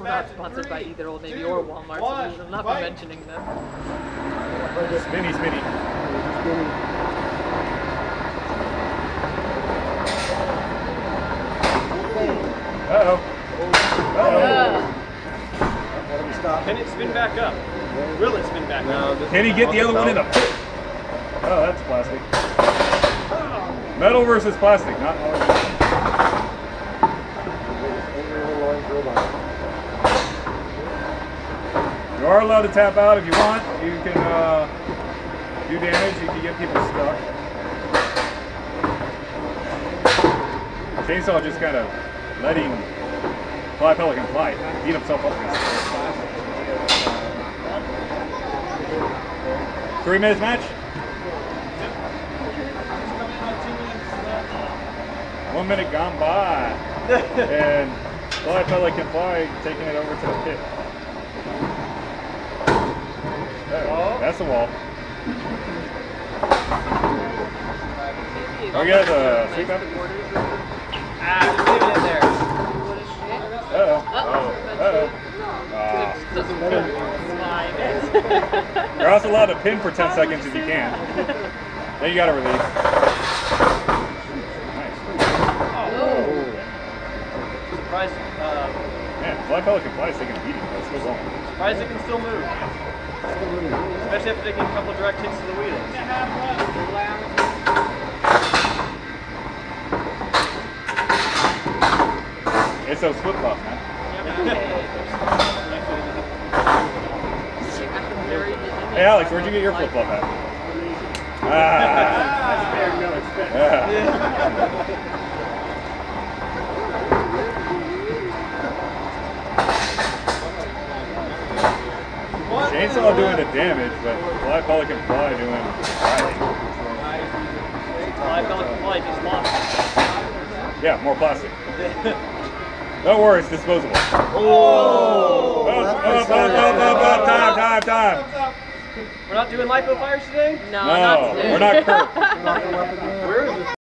We're not sponsored by either Old Navy or Walmart, so we will not be mentioning them. Spinny, spinny. Uh-oh. Can it spin back up? Will it spin back up? Can he get the other one in a pit? Oh, that's plastic. Metal versus plastic, not You are allowed to tap out if you want. You can do damage. You can get people stuck. Chainsaw just kind of letting Fly Pelican fly, beat himself up. 3 minutes match? 1 minute gone by. And Fly Pelican Fly taking it over to the pit. That's the wall. Oh, yeah, the sweep up. Just leave it in there. You're also allowed to pin for 10 seconds if you can. Then you gotta release. Nice. Surprised. Man, Fly Pelican Fly is taking a beating. That's so long. Surprised it can still move. Especially after taking a couple direct hits to the wheels. It's those flip flops, man. Hey Alex, where'd you get your flip flop at? Chainsaw doing the damage, but Fly Pelican Fly doing Fly Pelican Fly just lost. Yeah, more plastic. Don't worry, it's disposable. Oh! Time. We're not doing lipo fires today? No, not today. We're not Kirk. Where is this?